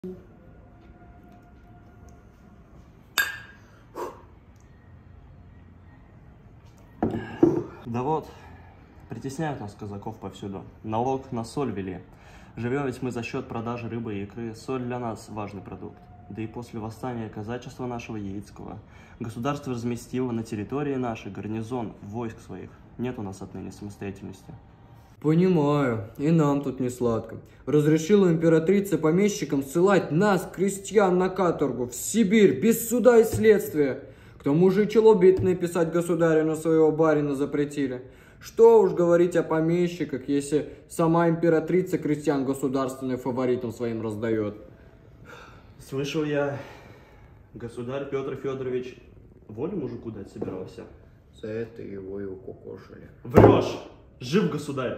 Да вот, притесняют нас, казаков, повсюду. Налог на соль ввели. Живем ведь мы за счет продажи рыбы и икры. Соль для нас важный продукт. Да и после восстания казачества нашего Яицкого государство разместило на территории нашей гарнизон войск своих. Нет у нас отныне самостоятельности. Понимаю, и нам тут не сладко. Разрешила императрица помещикам ссылать нас, крестьян, на каторгу, в Сибирь, без суда и следствия. К тому же и челобитные писать государю на своего барина запретили. Что уж говорить о помещиках, если сама императрица крестьян государственным фаворитам своим раздает. Слышал я, государь Петр Федорович волю мужику дать собирался. За это его и укокошили. Врешь! Жив государь!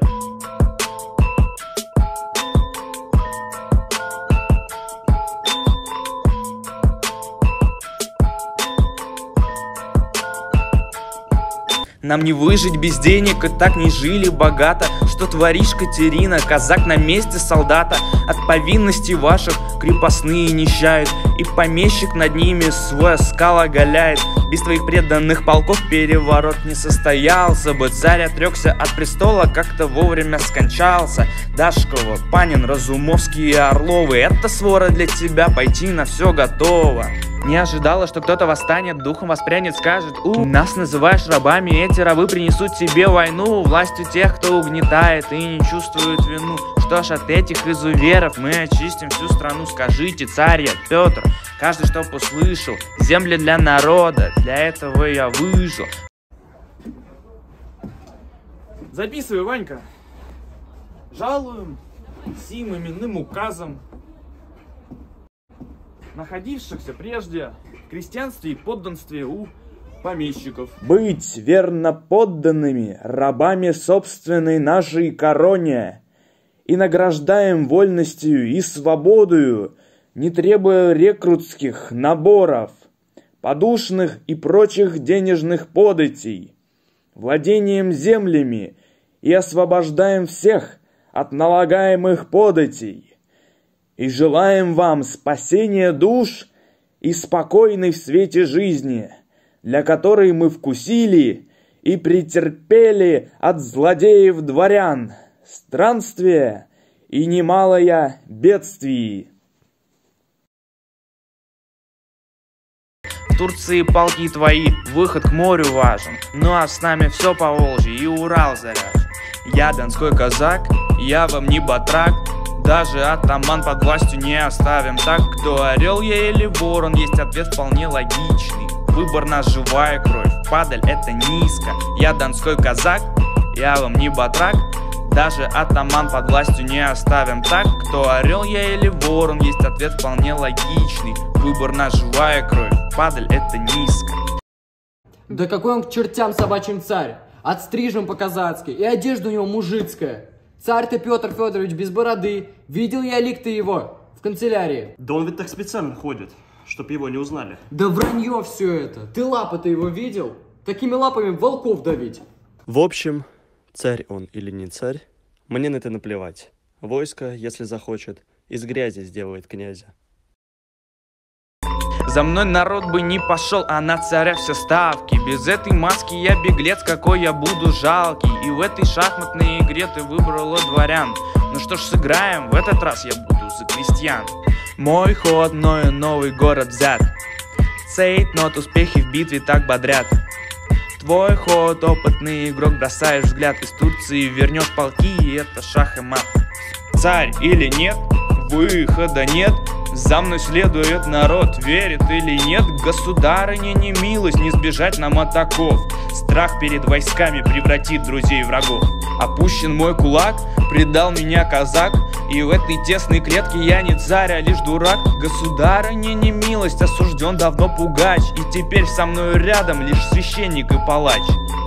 Нам не выжить без денег, и так не жили богато. Что творишь, Катерина, казак на месте солдата? От повинностей ваших крепостные нищают, и помещик над ними свой оскал оголяет. Без твоих преданных полков переворот не состоялся бы. Царь отрекся от престола, как-то вовремя скончался. Дашкова, Панин, Разумовский и Орловы — это свора для тебя, пойти на все готово. Не ожидала, что кто-то восстанет, духом воспрянет, скажет: нас называешь рабами, эти рабы принесут тебе войну. Властью тех, кто угнетает и не чувствует вину. Что ж, от этих изуверов мы очистим всю страну. Скажите, царь я, Петр, каждый чтоб услышал: земли для народа, для этого я выжил. Записывай, Ванька. Жалуем сим именным указом находившихся прежде в крестьянстве и подданстве у помещиков Быть верно подданными, рабами собственной нашей короне, и награждаем вольностью и свободою, не требуя рекрутских наборов, подушных и прочих денежных податей, владением землями, и освобождаем всех от налагаемых податей. И желаем вам спасения душ и спокойной в свете жизни, для которой мы вкусили и претерпели от злодеев-дворян странствие и немалое бедствие. В Турции полки твои, выход к морю важен, ну а с нами все по Волжье и Урал заряжен. Я донской казак, я вам не батрак, даже атаман под властью не оставим. Так, кто орел я или ворон, есть ответ вполне логичный. Выбор наш живая кровь, падаль это низко. Я донской казак, я вам не батрак, даже атаман под властью не оставим. Так, кто орел я или ворон, есть ответ вполне логичный. Выбор наш живая кровь, падаль это низко. Да какой он к чертям собачьим царь? Отстрижен по-казацки, и одежда у него мужицкая. Царь-то Петр Федорович без бороды. Видел я лик-то его в канцелярии. Да он ведь так специально ходит, чтоб его не узнали. Да вранье все это. Ты лапы-то его видел? Такими лапами волков давить. В общем, царь он или не царь, мне на это наплевать. Войско, если захочет, из грязи сделает князя. За мной народ бы не пошел, а на царя все ставки. Без этой маски я беглец, какой я буду жалкий. И в этой шахматной игре ты выбрала дворян. Ну что ж, сыграем, в этот раз я буду за крестьян. Мой ход, мною новый город взят. Цейтнот, успехи в битве так бодрят. Твой ход, опытный игрок, бросаешь взгляд. Из Турции вернешь полки, и это шах и мат. Царь или нет, выхода нет. За мной следует народ, верит или нет. Государыня не милость, не сбежать нам от оков. Страх перед войсками превратит друзей в врагов. Опущен мой кулак, предал меня казак, и в этой тесной клетке я не царь, а лишь дурак. Государыня не милость, осужден давно пугач, и теперь со мною рядом лишь священник и палач.